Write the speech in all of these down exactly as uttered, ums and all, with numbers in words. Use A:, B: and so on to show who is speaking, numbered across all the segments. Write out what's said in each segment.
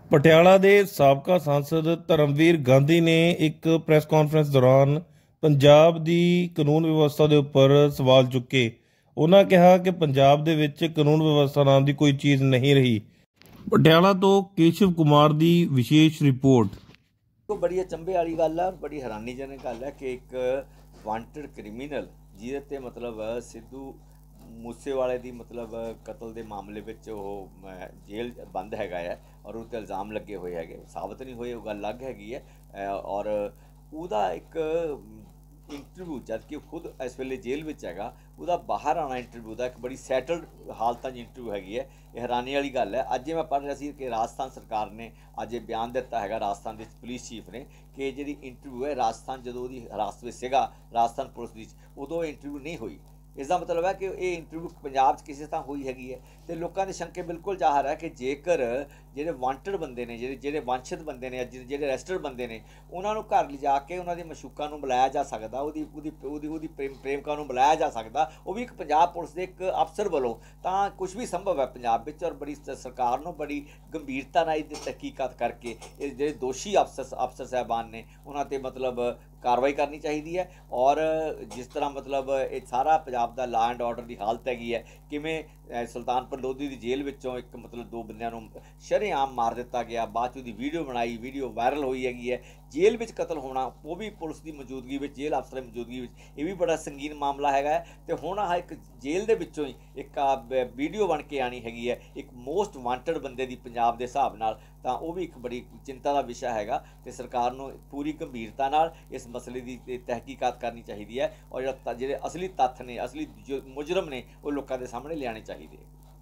A: ਪਟਿਆਲਾ ਦੇ ਸਾਬਕਾ ਸਾਂਸਦ ਧਰਮਵੀਰ ਗਾਂਧੀ ਨੇ ਇੱਕ ਪ੍ਰੈਸ ਕਾਨਫਰੰਸ ਦੌਰਾਨ ਪੰਜਾਬ ਦੀ ਕਾਨੂੰਨ ਵਿਵਸਥਾ ਦੇ ਉੱਪਰ ਸਵਾਲ ਚੁੱਕੇ। ਉਹਨਾਂ ਕਿਹਾ ਕਿ ਪੰਜਾਬ ਦੇ ਵਿੱਚ ਕਾਨੂੰਨ ਵਿਵਸਥਾ ਨਾਮ ਦੀ ਕੋਈ ਚੀਜ਼ ਨਹੀਂ ਰਹੀ। ਪਟਿਆਲਾ ਤੋਂ ਕੇਸ਼ਵ ਕੁਮਾਰ ਦੀ ਵਿਸ਼ੇਸ਼ ਰਿਪੋर्ट।
B: तो बड़ी अचंभे वाली गल है, बड़ी हैरानीजनक गल है कि एक वांटेड क्रिमिनल ਜਿਹਦੇ ਤੇ मतलब सिद्धू मूसेवाले ਦੀ मतलब कतल ਦੇ ਮਾਮਲੇ ਵਿੱਚ ਉਹ ਜੇਲ੍ਹ ਬੰਦ ਹੈਗਾ ਹੈ ਔਰ ਉਹ 'ਤੇ ਇਲਜ਼ਾਮ ਲੱਗੇ ਹੋਏ ਹੈਗੇ, ਸਾਬਤ ਨਹੀਂ ਹੋਏ, ਉਹ ਗੱਲ ਅਲੱਗ ਹੈਗੀ ਹੈ। ਔਰ ਉਹਦਾ ਇੱਕ इंटरव्यू जद कि खुद इस वेले जेल में हैगा, ਉਹਦਾ बाहर आना इंटरव्यू का एक बड़ी सैटल्ड हालत इंटरव्यू हैगी है। ये हैरानी वाली गल है। अज मैं पढ़ रहा सी कि राजस्थान सरकार ने अज बयान दिता है, राजस्थान के पुलिस चीफ ने, कि जी इंटरव्यू है राजस्थान जो वो हिरासत में सेगा राजस्थान पुलिस उदों इंटरव्यू नहीं हुई। इसका मतलब है कि ये इंटरव्यू पंजाब किसी तरह हुई हैगी है। तो लोगों के शंके बिल्कुल जाहिर है कि जेकर ਜਿਹੜੇ ਵਾਂਟਡ ਬੰਦੇ ਨੇ, ਜਿਹੜੇ ਜਿਹੜੇ ਵਾਂਛਿਤ ਬੰਦੇ ਨੇ, ਜਿਹੜੇ ਅਰੈਸਟਡ ਬੰਦੇ ਨੇ, ਉਹਨਾਂ ਨੂੰ ਘਰ ਲਿਜਾ ਕੇ ਉਹਨਾਂ ਦੀ ਮਸ਼ੂਕਾਂ ਨੂੰ ਬੁਲਾਇਆ ਜਾ ਸਕਦਾ, ਉਹਦੀ ਉਹਦੀ ਉਹਦੀ ਉਹਦੀ ਪ੍ਰੇਮ ਪ੍ਰੇਮਿਕਾ ਨੂੰ ਬੁਲਾਇਆ ਜਾ ਸਕਦਾ, ਉਹ ਵੀ ਇੱਕ ਪੰਜਾਬ ਪੁਲਿਸ ਦੇ ਇੱਕ ਅਫਸਰ ਵੱਲੋਂ, ਤਾਂ ਕੁਝ ਵੀ ਸੰਭਵ ਹੈ ਪੰਜਾਬ ਵਿੱਚ। ਔਰ ਬੜੀ ਸਰਕਾਰ ਨੂੰ ਬੜੀ ਗੰਭੀਰਤਾ ਨਾਲ ਇਹਦੀ ਤਹਿਕੀਕਾਤ ਕਰਕੇ ਇਹ ਜਿਹੜੇ ਦੋਸ਼ੀ ਅਫਸਰ ਅਫਸਰ ਸਾਹਿਬਾਨ ਨੇ ਉਹਨਾਂ 'ਤੇ मतलब कार्रवाई करनी चाहिए है। और जिस तरह मतलब ये सारा पंजाब का ला एंड ऑर्डर की हालत हैगी है, किमें सुल्तानपुर लोधी की जेल विचों एक मतलब दो बंदियां शरेआम मार दिता गया, बाद च वीडियो बनाई, वीडियो वायरल हुई हैगी है। जेल में कतल होना, वो भी पुलिस की मौजूदगी में, जेल अफसर की मौजूदगी में, ये भी बड़ा संगीन मामला है। तो हुण आह एक जेल के विचों ही एक वीडियो बन के आनी हैगी है एक मोस्ट वांटेड बंदे की पंजाब के हिसाब नाल, तो वो भी एक बड़ी चिंता का विषय हैगा। तो सरकार को पूरी गंभीरता नाल इस मसले की तहकीकात करनी चाहिए है और जो असली तत्थ ने, असली जो मुजरम ने, वो लोगों के सामने लियाने चाहिए।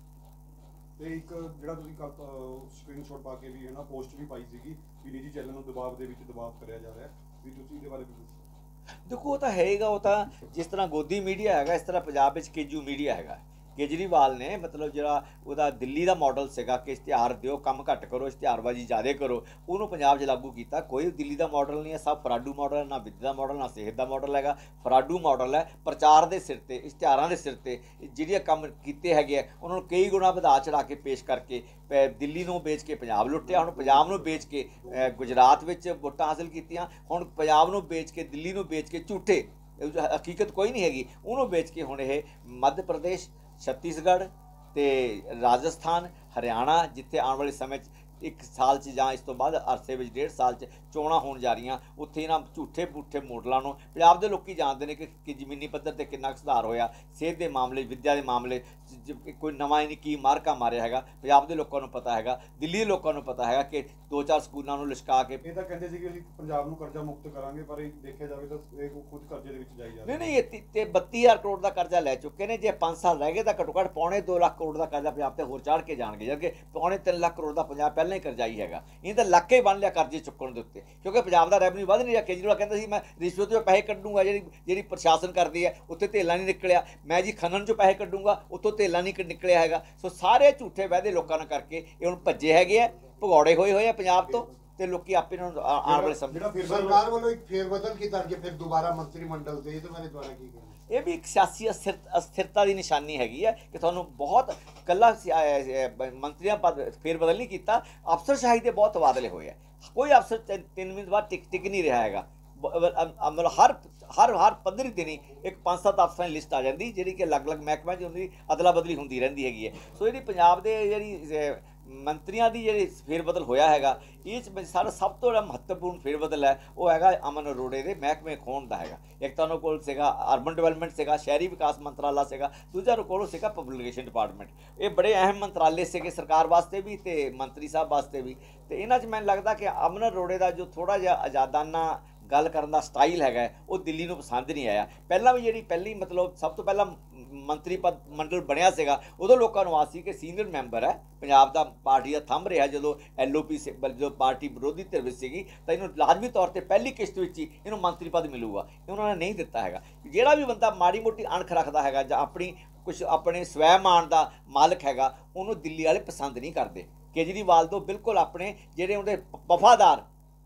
C: ਤੇ ਇੱਕ ਜਿਹੜਾ ਤੁਸੀਂ ਸਕਰੀਨਸ਼ਾਟ ਪਾ ਕੇ ਵੀ ਹੈ ਨਾ ਪੋਸਟ ਵੀ ਪਾਈ ਸੀਗੀ ਕਿ ਨਿੱਜੀ ਚੈਨਲ ਨੂੰ ਦਬਾਅ ਦੇ ਵਿੱਚ ਦਬਾਅ ਕਰਿਆ ਜਾ ਰਿਹਾ, ਵੀ ਤੁਸੀਂ ਇਹਦੇ ਬਾਰੇ ਵੀ ਦੱਸੋ।
B: ਦੇਖੋ ਉਹ ਤਾਂ ਹੈਗਾ, ਉਹ ਤਾਂ ਜਿਸ ਤਰ੍ਹਾਂ ਗੋਦੀ ਮੀਡੀਆ ਹੈਗਾ, ਇਸ ਤਰ੍ਹਾਂ ਪੰਜਾਬ ਵਿੱਚ ਕੇਜੂ ਮੀਡੀਆ ਹੈਗਾ। केजरीवाल ने मतलब जो वह दिल्ली का मॉडल सेगा कि इश्तिहार दो, कम घट करो, इश्तिहारबाजी ज़्यादा करो, उन्होंने पंजाब च लागू किया। कोई दिल्ली का मॉडल नहीं है, सब फराडू मॉडल है, ना विद्या का मॉडल, ना सेहत का मॉडल है, फराडू मॉडल है। प्रचार के सिर से, इश्तिहारों के सिर से जिहड़े काम किए है उन्होंने कई गुणा वधा चढ़ा के पेश करके दिल्ली को बेच के पंजाब लुटिया, हुण पंजाब को बेच के गुजरात में वोटां हासिल कीतियां, हुण पंजाब को बेच के दिल्ली को बेच के झूठे, हकीकत कोई नहीं हैगी, उन्होंने बेच के हुण यह मध्य प्रदेश, छत्तीसगढ़ ते राजस्थान, हरियाणा, जिथे आने वाले समय एक साल च जां इस तो बाद अरसे में डेढ़ साल च चोणां होण जा रही, उत्थे इन्हां झूठे पुठे मॉडलों को पंजाब के लोग जानते हैं कि, कि जमीनी पद्धर से कितना सुधार होया, सेहत के मामले, विद्या के मामले, कोई नवा इन्हें की मारका मारिया है। पंजाब के लोगों को पता है, दिल्ली के लोगों को पता है कि दो चार स्कूलों को लिशका के
C: ਇਹ ਤਾਂ ਕਹਿੰਦੇ ਸੀ ਕਿ ਅਸੀਂ ਪੰਜਾਬ ਨੂੰ ਕਰਜ਼ਾ ਮੁਕਤ ਕਰਾਂਗੇ, ਪਰ ਇਹ ਦੇਖਿਆ ਜਾਵੇ ਤਾਂ ਇਹ ਖੁਦ ਕਰਜ਼ੇ ਦੇ ਵਿੱਚ ਜਾਈ ਜਾ
B: नहीं नहीं ये ते बत्ती हज़ार करोड़ का कर्जा लै चुके हैं। जे पाँच साल रह गए तो घट्टो घट्ट पौने दो लाख करोड़ का कर्जा पंजाब ते होर चढ़ के जाणगे, जबकि पौने तीन लाख करोड़ का पंजाब पहले ही करजाई हैगा। इन्हें तो लाख ही बन लिया कर्जे चुकण दे उत्ते, क्योंकि पंजाब का रैवन्यू वध नहीं रहा। केजरीवाल कहता सी मैं रिश्वत चों पैसे कड्डूंगा, जी जी प्रशासन करती है उत्ते धेला नहीं निकलिया, मैं जी खनन चों पैसे कड्डूंगा, उत्तों धेला नहीं निकलिया हैगा। सो सारे झूठे वायदे लोगों ने करके ये हुण भज्जे हैगे आ, भगौड़े होए होए पंजाब तो, ਤੇ ਲੋਕੀ ਆਪੇ ਨੂੰ ਆਉਣ ਵਾਲੇ ਸਮੇਂ
D: ਸਰਕਾਰ ਵੱਲੋਂ ਇੱਕ ਫੇਰ ਬਦਲ ਕੀਤਾ ਕਿ ਫਿਰ ਦੁਬਾਰਾ ਮੰਤਰੀ ਮੰਡਲ ਦੇ ਇਹਦੇ ਬਾਰੇ ਦੁਬਾਰਾ ਕੀ ਕਹਿਣਾ?
B: ਇਹ ਵੀ ਇੱਕ ਸਿਆਸੀ ਅਸਥਿਰਤਾ ਦੀ ਨਿਸ਼ਾਨੀ ਹੈਗੀ ਹੈ ਕਿ ਤੁਹਾਨੂੰ ਬਹੁਤ ਕੱਲਾ ਮੰਤਰੀਆਂ ਪਦ ਫੇਰ ਬਦਲ ਨਹੀਂ ਕੀਤਾ, ਅਫਸਰਸ਼ਾਹੀ ਦੇ ਬਹੁਤ ਤਬਾਦਲੇ ਹੋਏ ਆ। ਕੋਈ ਅਫਸਰ ਤਿੰਨ ਮਹੀਨੇ ਬਾਅਦ ਟਿਕ ਟਿਕ ਨਹੀਂ ਰਿਹਾ ਹੈਗਾ। ਮਤਲਬ ਹਰ ਹਰ ਹਰ ਪੰਦਰੀ ਦਿਨੀ ਇੱਕ ਪੰਜ ਸੱਤ ਅਫਸਰਾਂ ਦੀ ਲਿਸਟ ਆ ਜਾਂਦੀ, ਜਿਹੜੀ ਕਿ ਅਲੱਗ ਅਲੱਗ ਮਹਿਕਮਿਆਂ 'ਚ ਉਹਦੀ ਅਦਲਾ ਬਦਲੀ ਹੁੰਦੀ ਰਹਿੰਦੀ ਹੈਗੀ ਹੈ। ਸੋ ਜਿਹੜੀ ਪੰਜਾਬ ਦੇ ਜਿਹੜੀ ਮੰਤਰੀਆਂ ਦੀ ਜਿਹੜੀ ਫੇਰ ਬਦਲ ਹੋਇਆ ਹੈਗਾ, ਇਹ 'ਚ ਸਾਰਾ ਸਭ ਤੋਂ ਜਿਹੜਾ ਮਹੱਤਵਪੂਰਨ ਫੇਰ ਬਦਲ ਹੈ ਉਹ ਹੈਗਾ ਅਮਨ ਅਰੋੜੇ ਦੇ ਮਹਿਕਮੇ ਖੋਣ ਦਾ ਹੈਗਾ। ਇੱਕ ਤਾਂ ਉਹਨਾਂ ਕੋਲ ਸੀਗਾ ਅਰਬਨ ਡਿਵੈਲਪਮੈਂਟ ਸੀਗਾ, ਸ਼ਹਿਰੀ ਵਿਕਾਸ ਮੰਤਰਾਲਾ ਸੀਗਾ, ਦੂਜਾ ਉਹਨਾਂ ਕੋਲ ਸੀਗਾ ਪਬਲਿਕੇਸ਼ਨ ਡਿਪਾਰਟਮੈਂਟ। ਇਹ ਬੜੇ ਅਹਿਮ ਮੰਤਰਾਲੇ ਸੀਗੇ ਸਰਕਾਰ ਵਾਸਤੇ ਵੀ ਤੇ ਮੰਤਰੀ ਸਾਹਿਬ ਵਾਸਤੇ ਵੀ। ਤੇ ਇਹਨਾਂ 'ਚ ਮੈਨੂੰ ਲੱਗਦਾ ਕਿ ਅਮਨ ਅਰੋੜੇ ਦਾ ਜੋ ਥੋੜ੍ਹਾ ਜਿਹਾ ਆਜ਼ਾਦਾਨਾ ਗੱਲ ਕਰਨ ਦਾ ਸਟਾਈਲ ਹੈਗਾ ਉਹ ਦਿੱਲੀ ਨੂੰ ਪਸੰਦ ਨਹੀਂ ਆਇਆ। ਪਹਿਲਾਂ ਵੀ ਜਿਹੜੀ ਪਹਿਲੀ ਮਤਲਬ ਸਭ ਤੋਂ ਪਹਿਲਾਂ ਮੰਤਰੀ ਪਦ ਮੰਡਲ ਬਣਿਆ ਸੀਗਾ, ਉਦੋਂ ਲੋਕਾਂ ਨੂੰ ਆਸ ਸੀ ਕਿ ਸੀਨੀਅਰ ਮੈਂਬਰ ਹੈ ਪੰਜਾਬ ਦਾ, ਪਾਰਟੀ ਦਾ ਥੰਮ ਰਿਹਾ। ਜਦੋਂ ਐਲ ਓ ਪੀ ਜਦੋਂ ਪਾਰਟੀ ਵਿਰੋਧੀ ਧਿਰ ਵਿੱਚ ਸੀਗੀ ਤਾਂ ਇਹਨੂੰ ਲਾਜ਼ਮੀ ਤੌਰ 'ਤੇ ਪਹਿਲੀ ਕਿਸ਼ਤ ਵਿੱਚ ਹੀ ਇਹਨੂੰ ਮੰਤਰੀ ਪਦ ਮਿਲੂਗਾ, ਉਹਨਾਂ ਨੇ ਨਹੀਂ ਦਿੱਤਾ ਹੈਗਾ। ਜਿਹੜਾ ਵੀ ਬੰਦਾ ਮਾੜੀ ਮੋਟੀ ਅਣਖ ਰੱਖਦਾ ਹੈਗਾ ਜਾਂ ਆਪਣੀ ਕੁਛ ਆਪਣੇ ਸਵੈਮਾਨ ਦਾ ਮਾਲਕ ਹੈਗਾ, ਉਹਨੂੰ ਦਿੱਲੀ ਵਾਲੇ ਪਸੰਦ ਨਹੀਂ ਕਰਦੇ। ਕੇਜਰੀਵਾਲ ਤੋਂ ਬਿਲਕੁਲ ਆਪਣੇ ਜਿਹੜੇ ਉਹਦੇ ਵਫਾਦਾਰ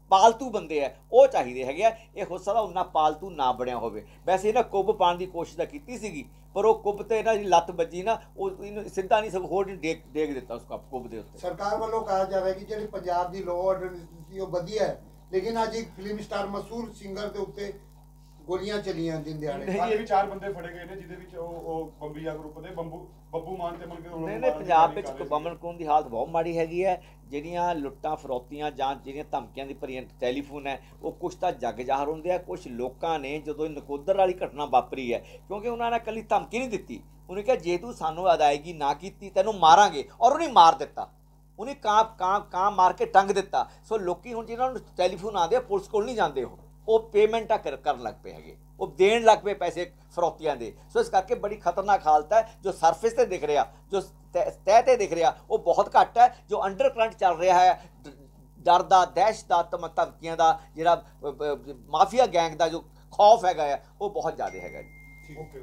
B: ਪਾਲਤੂ ਬੰਦੇ ਹੈ ਉਹ ਚਾਹੀਦੇ ਹੈਗੇ ਆ। ਇਹ ਹੋ ਸਕਦਾ ਉਹਨਾਂ ਪਾਲਤੂ ਨਾ ਬਣਿਆ ਹੋਵੇ। ਵੈਸੇ ਇਹਨਾਂ ਕੁੱਬ ਪਾਉਣ ਦੀ ਕੋਸ਼ਿਸ਼ ਤਾਂ ਕੀਤੀ ਸੀਗੀ, ਪਰ ਉਹ ਕੁੱਬ ਤੇ ਇਹਨਾਂ ਦੀ ਲੱਤ ਵੱਜੀ ਨਾ, ਉਹ ਇਹਨੂੰ ਸਿੱਧਾ ਨਹੀਂ ਸਗੋਂ ਹੋਰ ਨਹੀਂ ਡੇਗ ਡੇਗ ਦਿੱਤਾ ਉਸ ਕੁੱਬ ਦੇ ਉੱਤੇ।
D: ਸਰਕਾਰ ਵੱਲੋਂ ਕਿਹਾ ਜਾ ਰਿਹਾ ਕਿ ਜਿਹੜੀ ਪੰਜਾਬ ਦੀ ਲਾਅ ਆਰਡਰ ਸਥਿਤੀ ਉਹ ਵਧੀਆ ਹੈ, ਲੇਕਿਨ ਅੱਜ ਇੱਕ ਫਿਲਮ ਸਟਾਰ ਮਸ਼ਹੂਰ ਸਿੰਗਰ ਦੇ ਉੱਤੇ ਗੋਲੀਆਂ ਚੱਲੀਆਂ ਦਿਨ ਦਿਹਾੜੇ।
C: ਹਾਲੇ ਵੀ ਚਾਰ ਬੰਦੇ ਫੜੇ ਗਏ ਨੇ, ਜਿਹਦੇ ਵਿੱਚ ਉਹ ਉਹ ਬੰਬੀਆ ਗਰੁੱਪ ਦੇ ਬੰਬੂ ਬੱਬੂ ਮਾਨ ਤੇ ਮਨ ਕੇ
B: ਨਹੀਂ ਨਹੀਂ ਪੰਜਾਬ ਵਿੱਚ ਬੰਬਨ ਕਾਨੂੰਨ ਦੀ ਹਾਲਤ ਬਹੁਤ ਮਾੜੀ ਹੈਗੀ ਹੈ। ਜਿਹੜੀਆਂ ਲੁੱਟਾਂ ਫਰੌਤੀਆਂ ਜਾਂ ਜਿਹੜੀਆਂ ਧਮਕੀਆਂ ਦੀ ਭਰੀਆਂ ਟੈਲੀਫੋਨ ਹੈ ਉਹ ਕੁਛ ਤਾਂ ਜੱਗ ਜ਼ਾਹਰ ਹੁੰਦੇ ਆ। ਕੁਛ ਲੋਕਾਂ ਨੇ ਜਦੋਂ ਇਹ ਨਕੋਦਰ ਵਾਲੀ ਘਟਨਾ ਵਾਪਰੀ ਹੈ, ਕਿਉਂਕਿ ਉਹਨਾਂ ਨੇ ਇਕੱਲੀ ਧਮਕੀ ਨਹੀਂ ਦਿੱਤੀ, ਉਹਨੇ ਕਿਹਾ ਜੇ ਤੂੰ ਸਾਨੂੰ ਅਦਾਇਗੀ ਨਾ ਕੀਤੀ ਤੈਨੂੰ ਮਾਰਾਂਗੇ, ਔਰ ਉਹਨੇ ਮਾਰ ਦਿੱਤਾ। ਉਹਨੇ ਕਾਂ ਕਾਂ ਕਾਂ ਮਾਰ ਕੇ ਟੰਗ ਦਿੱਤਾ। ਸੋ ਲੋਕੀ ਹੁਣ ਜਿਹਨਾਂ ਨੂੰ ਟੈਲੀਫੋਨ ਆਉਂਦੇ ਆ ਪੁਲਿਸ ਕੋਲ ਨਹੀਂ ਜਾਂਦੇ, ਉਹ ਉਹ ਪੇਮੈਂਟਾਂ ਕਰ ਕਰਨ ਲੱਗ ਪਏ ਹੈਗੇ, ਉਹ ਦੇਣ ਲੱਗ ਪਏ ਪੈਸੇ ਫਰੌਤੀਆਂ ਦੇ। ਸੋ ਇਸ ਕਰਕੇ ਬੜੀ ਖਤਰਨਾਕ ਹਾਲਤ ਹੈ। ਜੋ ਸਰਫੇਸ ਤੇ ਦਿਖ ਰਿਹਾ, ਜੋ ਤਹਿ ਤੇ ਦਿਖ ਰਿਹਾ ਉਹ ਬਹੁਤ ਘੱਟ ਹੈ। ਜੋ ਅੰਡਰ ਕਰੰਟ ਚੱਲ ਰਿਹਾ ਹੈ ਡਰ ਦਾ, ਦਹਿਸ਼ਤ ਦਾ, ਧਮਕੀਆਂ ਦਾ, ਜਿਹੜਾ ਮਾਫੀਆ ਗੈਂਗ ਦਾ ਜੋ ਖੌਫ ਹੈਗਾ ਹੈ ਉਹ ਬਹੁਤ ਜ਼ਿਆਦਾ ਹੈਗਾ ਜੀ।
C: ਓਕੇ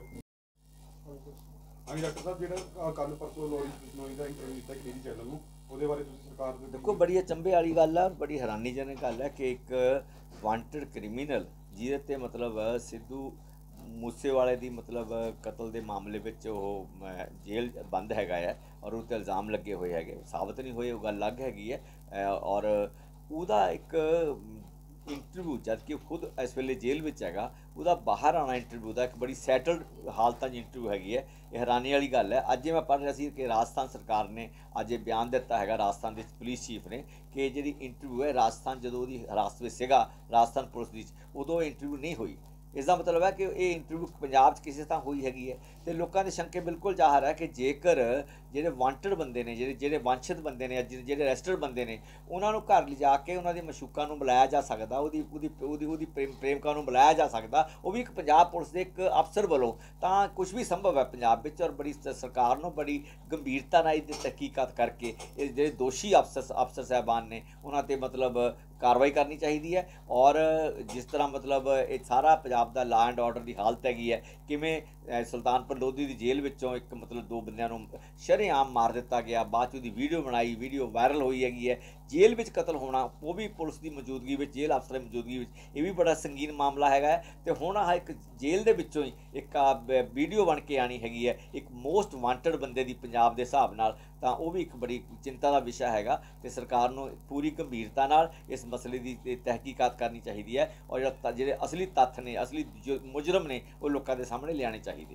C: ਹਾਂਜੀ ਡਾਕਟਰ ਸਾਹਿਬ, ਜਿਹੜਾ ਕੱਲ ਪਰਸੋਂ ਲੋਰੀ ਬਿਸ਼ਨੋਈ ਦਾ ਇੰਟਰਵਿਊ ਦਿੱਤਾ ਕੇਜੀ ਚੈਨਲ ਨੂੰ, ਉਹਦੇ ਬਾਰੇ ਤੁਸੀਂ ਸਰਕਾਰ ਦੇ
B: ਦੇਖੋ ਬੜੀ ਅਚੰਭੇ ਵਾਲੀ ਗੱਲ ਹੈ, ਬੜੀ ਹੈਰਾਨੀਜਨਕ ਗੱਲ ਹੈ ਕਿ ਇੱਕ ਵਾਂਟਡ ਕ੍ਰਿਮੀਨਲ ਜਿਹਦੇ ਤੇ ਮਤਲਬ ਸਿੱਧੂ ਮੂਸੇਵਾਲੇ ਦੀ ਮਤਲਬ ਕਤਲ ਦੇ ਮਾਮਲੇ ਵਿੱਚ ਉਹ ਜੇਲ੍ਹ ਬੰਦ ਹੈਗਾ ਹੈ ਔਰ ਉਹ 'ਤੇ ਇਲਜ਼ਾਮ ਲੱਗੇ ਹੋਏ ਹੈਗੇ, ਸਾਬਤ ਨਹੀਂ ਹੋਏ ਉਹ ਗੱਲ ਅਲੱਗ ਹੈਗੀ ਹੈ। ਔਰ ਉਹਦਾ ਇੱਕ ਇੰਟਰਵਿਊ ਜਦ ਕਿ ਖੁਦ ਇਸ ਵੇਲੇ ਜੇਲ੍ਹ ਵਿੱਚ ਹੈਗਾ, ਉਹਦਾ ਬਾਹਰ ਆਉਣਾ ਇੰਟਰਵਿਊ ਦਾ ਇੱਕ ਬੜੀ ਸੈਟਲਡ ਹਾਲਤਾਂ 'ਚ ਇੰਟਰਵਿਊ ਹੈਗੀ ਹੈ। ਇਹ ਹੈਰਾਨੀ ਵਾਲੀ ਗੱਲ ਹੈ। ਅੱਜ ਮੈਂ ਪੜ੍ਹ ਰਿਹਾ ਸੀ ਕਿ ਰਾਜਸਥਾਨ ਸਰਕਾਰ ਨੇ ਅੱਜ ਇਹ ਬਿਆਨ ਦਿੱਤਾ ਹੈਗਾ, ਰਾਜਸਥਾਨ ਦੇ ਪੁਲਿਸ ਚੀਫ ਨੇ, ਕਿ ਜਿਹੜੀ ਇੰਟਰਵਿਊ ਹੈ ਰਾਜਸਥਾਨ ਜਦੋਂ ਉਹਦੀ ਹਿਰਾਸਤ ਵਿੱਚ ਸੀਗਾ ਰਾਜਸਥਾਨ ਪੁਲਿਸ ਦੀ, ਉਦੋਂ ਇੰਟਰਵਿਊ ਨਹੀਂ ਹੋਈ। ਇਸ ਦਾ ਮਤਲਬ ਹੈ ਕਿ ਇਹ ਇੰਟਰਵਿਊ ਪੰਜਾਬ 'ਚ ਕਿਸੇ ਤਾਂ ਹੋਈ ਹੈਗੀ ਹੈ। ਅਤੇ ਲੋਕਾਂ ਦੇ ਸ਼ੰਕੇ ਬਿਲਕੁਲ ਜ਼ਾਹਰ ਹੈ ਕਿ ਜੇਕਰ ਜਿਹੜੇ ਵਾਂਟਡ ਬੰਦੇ ਨੇ, ਜਿਹੜੇ ਜਿਹੜੇ ਵਾਂਛਿਤ ਬੰਦੇ ਨੇ, ਜਿਹੜੇ ਅਰੈਸਟਡ ਬੰਦੇ ਨੇ, ਉਹਨਾਂ ਨੂੰ ਘਰ ਲਿਜਾ ਕੇ ਉਹਨਾਂ ਦੇ ਮਸ਼ੂਕਾਂ ਨੂੰ ਬੁਲਾਇਆ ਜਾ ਸਕਦਾ, ਉਹਦੀ ਉਹਦੀ ਉਹਦੀ ਉਹਦੀ ਪ੍ਰੇਮ ਪ੍ਰੇਮਿਕਾ ਨੂੰ ਬੁਲਾਇਆ ਜਾ ਸਕਦਾ, ਉਹ ਵੀ ਇੱਕ ਪੰਜਾਬ ਪੁਲਿਸ ਦੇ ਇੱਕ ਅਫਸਰ ਵੱਲੋਂ, ਤਾਂ ਕੁਛ ਵੀ ਸੰਭਵ ਹੈ ਪੰਜਾਬ ਵਿੱਚ। ਔਰ ਬੜੀ ਸਰਕਾਰ ਨੂੰ ਬੜੀ ਗੰਭੀਰਤਾ ਨਾਲ ਇਹਦੀ ਤਹਿਕੀਕਾਤ ਕਰਕੇ ਇਹ ਜਿਹੜੇ ਦੋਸ਼ੀ ਅਫਸਰ ਅਫਸਰ ਸਾਹਿਬਾਨ ਨੇ ਉਹਨਾਂ 'ਤੇ ਮਤਲਬ ਕਾਰਵਾਈ ਕਰਨੀ ਚਾਹੀਦੀ ਹੈ। ਔਰ ਜਿਸ ਤਰ੍ਹਾਂ ਮਤਲਬ ਇਹ ਸਾਰਾ ਪੰਜਾਬ ਦਾ ਲਾ ਐਂਡ ਆਰਡਰ ਦੀ ਹਾਲਤ ਹੈਗੀ ਹੈ, ਕਿਵੇਂ ਸੁਲਤਾਨਪੁਰ ਲੋਧੀ ਦੀ ਜੇਲ੍ਹ ਵਿੱਚੋਂ ਇੱਕ ਮਤਲਬ ਦੋ ਬੰਦਿਆਂ ਨੂੰ ਸ਼ਰੇਆਮ ਮਾਰ ਦਿੱਤਾ ਗਿਆ, ਬਾਅਦ 'ਚ ਉਹਦੀ ਵੀਡੀਓ ਬਣਾਈ, ਵੀਡੀਓ ਵਾਇਰਲ ਹੋਈ ਹੈਗੀ ਹੈ। ਜੇਲ੍ਹ ਵਿੱਚ ਕਤਲ ਹੋਣਾ, ਉਹ ਵੀ ਪੁਲਿਸ ਦੀ ਮੌਜੂਦਗੀ ਵਿੱਚ, ਜੇਲ੍ਹ ਅਫਸਰਾਂ ਦੀ ਮੌਜੂਦਗੀ ਵਿੱਚ, ਇਹ ਵੀ ਬੜਾ ਸੰਗੀਨ ਮਾਮਲਾ ਹੈਗਾ ਹੈ। ਅਤੇ ਹੁਣ ਆਹ ਇੱਕ ਜੇਲ੍ਹ ਦੇ ਵਿੱਚੋਂ ਹੀ ਇੱਕ ਵੀਡੀਓ ਬਣ ਕੇ ਆਉਣੀ ਹੈਗੀ ਹੈ ਇੱਕ ਮੋਸਟ ਵਾਂਟਡ ਬੰਦੇ ਦੀ ਪੰਜਾਬ ਦੇ ਹਿਸਾਬ ਨਾਲ, ਤਾਂ ਉਹ ਵੀ ਇੱਕ ਬੜੀ ਚਿੰਤਾ ਦਾ ਵਿਸ਼ਾ ਹੈਗਾ। ਅਤੇ ਸਰਕਾਰ ਨੂੰ ਪੂਰੀ ਗੰਭੀਰਤਾ ਨਾਲ ਇਸ ਮਸਲੇ ਦੀ ਤਹਿਕੀਕਾਤ ਕਰਨੀ ਚਾਹੀਦੀ ਹੈ ਔਰ ਜਿਹੜਾ ਜਿਹੜੇ ਅਸਲੀ ਤੱਥ ਨੇ, ਅਸਲੀ ਜੋ ਮੁਜਰਮ ਨੇ, ਉਹ ਲੋਕਾਂ ਦੇ ਸਾਹਮਣੇ ਲਿਆਉਣੇ ਚਾਹੀਦੇ।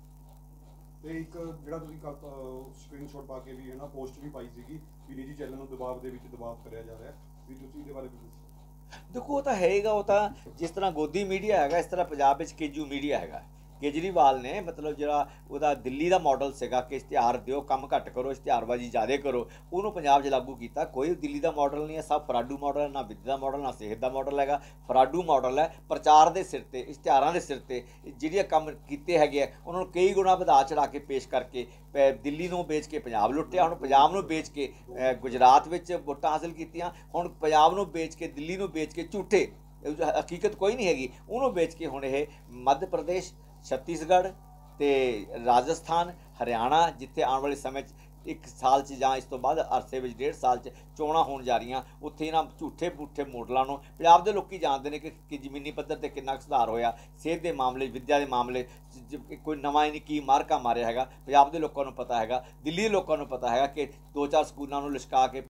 C: ਤੇ ਇੱਕ ਜਿਹੜਾ ਤੁਸੀਂ ਸਕਰੀਨਸ਼ਾਟ ਪਾ ਕੇ ਵੀ ਹੈ ਨਾ ਪੋਸਟ ਵੀ ਪਾਈ ਸੀਗੀ ਵੀ ਨਿੱਜੀ ਚੈਨਲ ਨੂੰ ਦਬਾਅ ਦੇ ਵਿੱਚ ਦਬਾਅ ਕਰਿਆ ਜਾ ਰਿਹਾ, ਵੀ ਤੁਸੀਂ ਇਹਦੇ ਬਾਰੇ ਵੀ
B: ਦੇਖੋ ਉਹ ਤਾਂ ਹੈਗਾ, ਉਹ ਤਾਂ ਜਿਸ ਤਰ੍ਹਾਂ ਗੋਦੀ ਮੀਡੀਆ ਹੈਗਾ ਇਸ ਤਰ੍ਹਾਂ ਪੰਜਾਬ ਵਿੱਚ ਕੇਜੂ ਮੀਡੀਆ ਹੈਗਾ। ਕੇਜਰੀਵਾਲ ਨੇ ਮਤਲਬ ਜਿਹੜਾ ਉਹਦਾ ਦਿੱਲੀ ਦਾ ਮਾਡਲ ਸੀਗਾ ਕਿ ਇਸ਼ਤਿਹਾਰ ਦਿਓ, ਕੰਮ ਘੱਟ ਕਰੋ, ਇਸ਼ਤਿਹਾਰਬਾਜ਼ੀ ਜ਼ਿਆਦਾ ਕਰੋ, ਉਹਨੂੰ ਪੰਜਾਬ 'ਚ ਲਾਗੂ ਕੀਤਾ। ਕੋਈ ਦਿੱਲੀ ਦਾ ਮਾਡਲ ਨਹੀਂ ਹੈ, ਸਭ ਫਰਾਡੂ ਮਾਡਲ ਹੈ, ਨਾ ਵਿੱਦਿਆ ਦਾ ਮਾਡਲ, ਨਾ ਸਿਹਤ ਦਾ ਮਾਡਲ ਹੈਗਾ, ਫਰਾਡੂ ਮਾਡਲ ਹੈ। ਪ੍ਰਚਾਰ ਦੇ ਸਿਰ 'ਤੇ, ਇਸ਼ਤਿਹਾਰਾਂ ਦੇ ਸਿਰ 'ਤੇ ਜਿਹੜੀਆਂ ਕੰਮ ਕੀਤੇ ਹੈਗੇ ਆ ਉਹਨਾਂ ਨੂੰ ਕਈ ਗੁਣਾ ਵਧਾ ਚੜ੍ਹਾ ਕੇ ਪੇਸ਼ ਕਰਕੇ ਦਿੱਲੀ ਨੂੰ ਵੇਚ ਕੇ ਪੰਜਾਬ ਲੁੱਟਿਆ, ਹੁਣ ਪੰਜਾਬ ਨੂੰ ਵੇਚ ਕੇ ਗੁਜਰਾਤ ਵਿੱਚ ਵੋਟਾਂ ਹਾਸਿਲ ਕੀਤੀਆਂ, ਹੁਣ ਪੰਜਾਬ ਨੂੰ ਵੇਚ ਕੇ, ਦਿੱਲੀ ਨੂੰ ਵੇਚ ਕੇ, ਝੂਠੇ ਹਕੀਕਤ ਕੋਈ ਨਹੀਂ ਹੈਗੀ, ਉਹਨੂੰ ਵੇਚ ਕੇ ਹੁਣ ਇਹ ਮੱਧ ਪ੍ਰਦੇਸ਼, ਛੱਤੀਸਗੜ੍ਹ ਅਤੇ ਰਾਜਸਥਾਨ, ਹਰਿਆਣਾ, ਜਿੱਥੇ ਆਉਣ ਵਾਲੇ ਸਮੇਂ 'ਚ ਇੱਕ ਸਾਲ 'ਚ ਜਾਂ ਇਸ ਤੋਂ ਬਾਅਦ ਅਰਸੇ ਵਿੱਚ ਡੇਢ ਸਾਲ 'ਚ ਚੋਣਾਂ ਹੋਣ ਜਾ ਰਹੀਆਂ, ਉੱਥੇ ਇਹਨਾਂ ਝੂਠੇ ਪੁੱਠੇ ਮੋਡਲਾਂ ਨੂੰ ਪੰਜਾਬ ਦੇ ਲੋਕੀ ਜਾਣਦੇ ਨੇ ਕਿ ਕਿ ਜ਼ਮੀਨੀ ਪੱਧਰ 'ਤੇ ਕਿੰਨਾ ਕੁ ਸੁਧਾਰ ਹੋਇਆ, ਸਿਹਤ ਦੇ ਮਾਮਲੇ, ਵਿੱਦਿਆ ਦੇ ਮਾਮਲੇ, ਕੋਈ ਨਵਾਂ ਹੀ ਨਹੀਂ ਕੀ ਮਾਰਕਾ ਮਾਰਿਆ ਹੈਗਾ, ਪੰਜਾਬ ਦੇ ਲੋਕਾਂ ਨੂੰ ਪਤਾ ਹੈਗਾ। ਦਿੱਲੀ ਦੇ ਲੋਕਾਂ ਨੂੰ ਪਤਾ ਹੈਗਾ ਕਿ ਦੋ ਚਾਰ ਸਕੂਲਾਂ ਨੂੰ ਲਿਸ਼ਕਾ ਕੇ